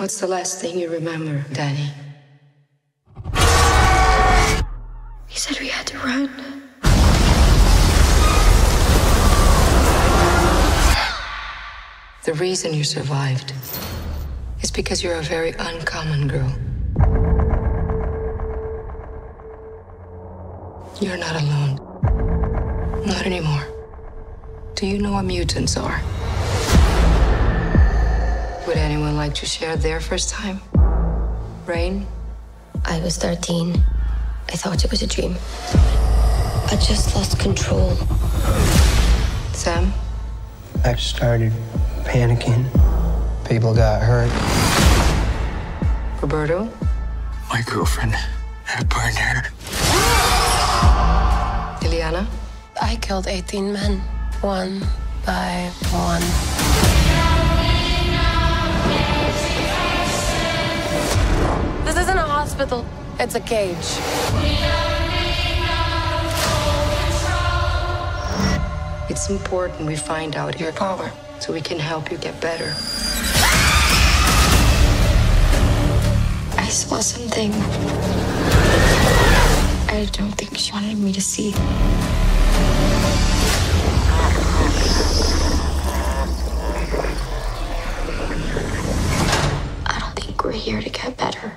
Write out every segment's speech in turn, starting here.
What's the last thing you remember, Danny? He said we had to run. The reason you survived is because you're a very uncommon girl. You're not alone. Not anymore. Do you know what mutants are? Would anyone like to share their first time? Rain? I was 13. I thought it was a dream. I just lost control. Sam? I started panicking. People got hurt. Roberto? My girlfriend had burned her. Iliana? I killed 18 men, one by one. This isn't a hospital, it's a cage. It's important we find out your power so we can help you get better. I saw something I don't think she wanted me to see. I don't think we're here to get better.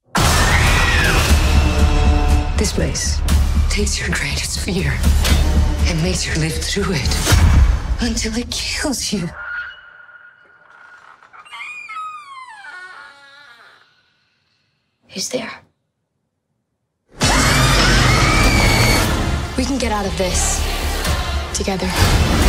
This place takes your greatest fear and makes you live through it until it kills you. Who's there? We can get out of this together.